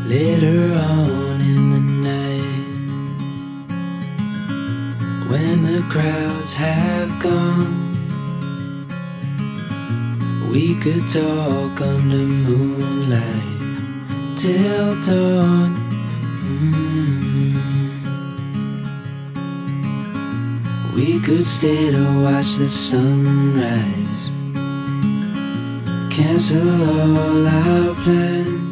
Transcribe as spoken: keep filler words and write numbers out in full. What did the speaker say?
Later on in the night, when the crowds have gone, we could talk under moonlight till dawn. mm. We could stay to watch the sunrise, cancel all our plans,